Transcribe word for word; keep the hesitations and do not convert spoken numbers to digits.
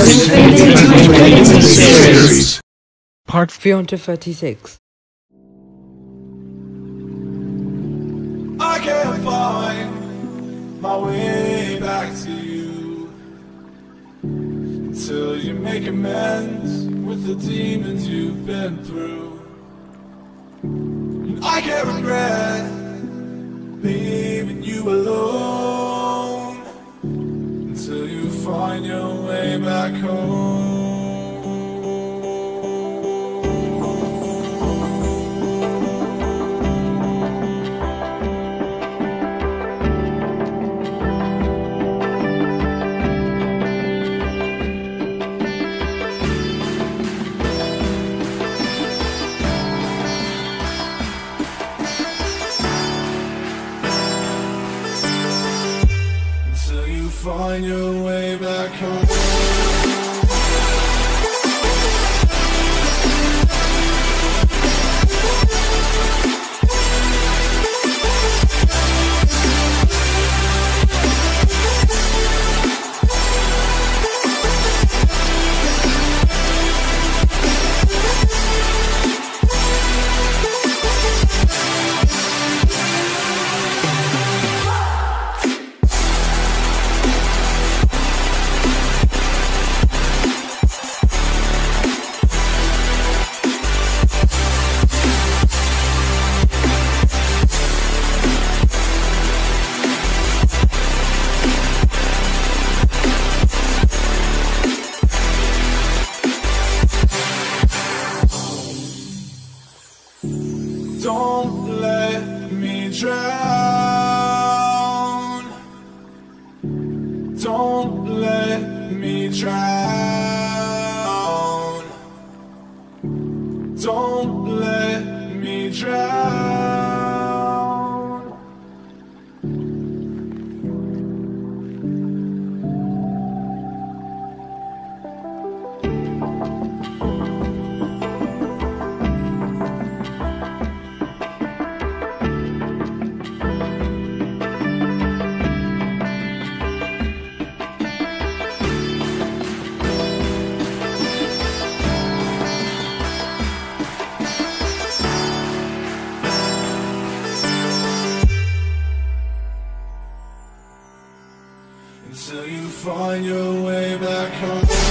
Infinity Series. Part three hundred thirty-six. I can't find my way back to you until you make amends with the demons you've been through. And I can't regret leaving you alone until you find your way back home. Find your way back home. Don't let me drown. Don't let me drown. Don't let me drown. Until you find your way back home.